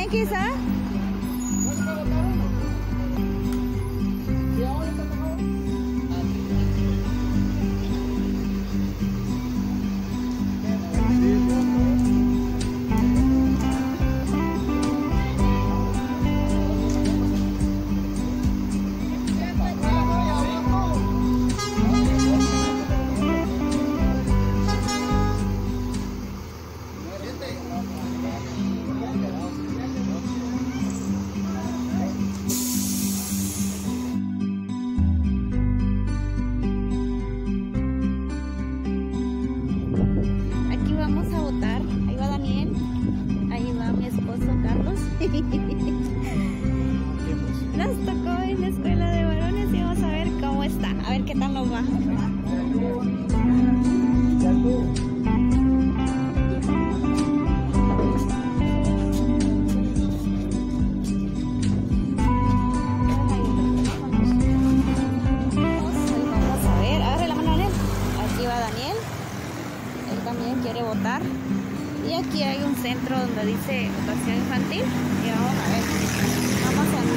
quizá. Nos tocó en la escuela de varones y vamos a ver cómo está, a ver qué tal nos va. Vamos a ver, agarre la mano en él. Aquí va Daniel, él también quiere votar. Y aquí hay un centro donde dice votación infantil y vamos a ver, vamos a